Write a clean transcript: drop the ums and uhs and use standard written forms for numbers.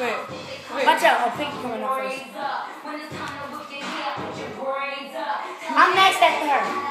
Wait. Watch out, I'll pick coming up first. I'm next after her.